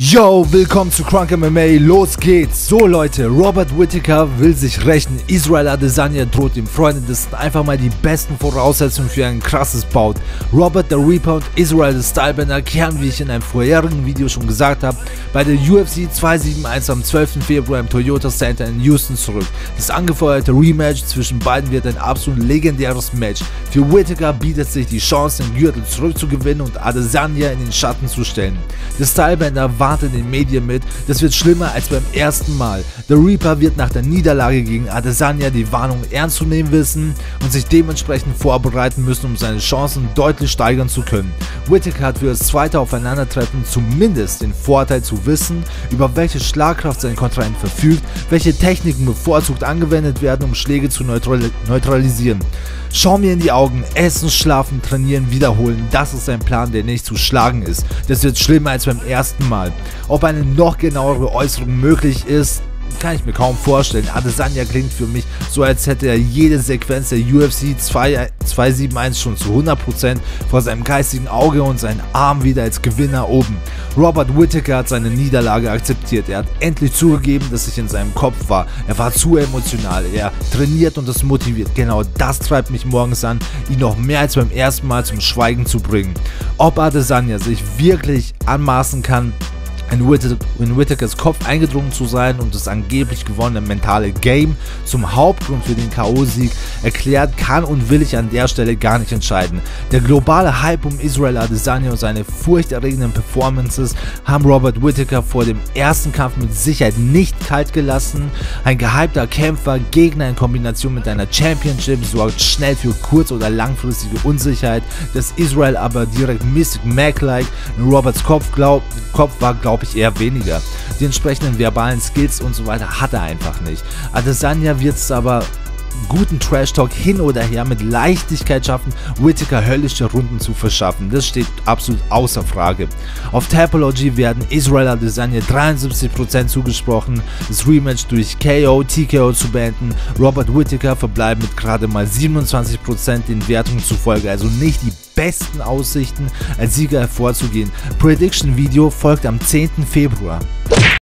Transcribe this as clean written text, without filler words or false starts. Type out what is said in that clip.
Yo, willkommen zu Crunk MMA, los geht's! So Leute, Robert Whittaker will sich rächen, Israel Adesanya droht ihm. Freunde, das sind einfach mal die besten Voraussetzungen für ein krasses Bout. Robert the Reaper und Israel the Stylebender kehren, wie ich in einem vorherigen Video schon gesagt habe, bei der UFC 271 am 12. Februar im Toyota Center in Houston zurück. Das angefeuerte Rematch zwischen beiden wird ein absolut legendäres Match. Für Whittaker bietet sich die Chance, den Gürtel zurückzugewinnen und Adesanya in den Schatten zu stellen. Der Stylebender warnt in den Medien mit, das wird schlimmer als beim ersten Mal. Der Reaper wird nach der Niederlage gegen Adesanya die Warnung ernst zu nehmen wissen und sich dementsprechend vorbereiten müssen, um seine Chancen deutlich steigern zu können. Whittaker hat für das zweite Aufeinandertreffen zumindest den Vorteil zu wissen, über welche Schlagkraft sein Kontrahent verfügt, welche Techniken bevorzugt angewendet werden, um Schläge zu neutralisieren. Schau mir in die Augen, essen, schlafen, trainieren, wiederholen, das ist ein Plan, der nicht zu schlagen ist. Das wird schlimmer als beim ersten Mal. Ob eine noch genauere Äußerung möglich ist, kann ich mir kaum vorstellen. Adesanya klingt für mich so, als hätte er jede Sequenz der UFC 271 schon zu 100% vor seinem geistigen Auge und seinen Arm wieder als Gewinner oben. Robert Whittaker hat seine Niederlage akzeptiert. Er hat endlich zugegeben, dass ich in seinem Kopf war. Er war zu emotional. Er trainiert und es motiviert. Genau das treibt mich morgens an, ihn noch mehr als beim ersten Mal zum Schweigen zu bringen. Ob Adesanya sich wirklich anmaßen kann, in Whittakers Kopf eingedrungen zu sein und das angeblich gewonnene mentale Game zum Hauptgrund für den K.O.-Sieg erklärt, kann und will ich an der Stelle gar nicht entscheiden. Der globale Hype um Israel Adesanya und seine furchterregenden Performances haben Robert Whittaker vor dem ersten Kampf mit Sicherheit nicht kalt gelassen. Ein gehypter Kämpfer, Gegner in Kombination mit einer Championship sorgt schnell für kurz- oder langfristige Unsicherheit, dass Israel aber direkt Mystic Mac-like in Roberts Kopf war, glaube ich, eher weniger. Die entsprechenden verbalen Skills und so weiter hat er einfach nicht. Adesanya wird es aber guten Trash-Talk hin oder her mit Leichtigkeit schaffen, Whittaker höllische Runden zu verschaffen. Das steht absolut außer Frage. Auf Tapology werden Israel Adesanya 73% zugesprochen, das Rematch durch KO, TKO zu beenden. Robert Whittaker verbleibt mit gerade mal 27% den Wertungen zufolge, also nicht die besten Aussichten, als Sieger hervorzugehen. Prediction Video folgt am 10. Februar.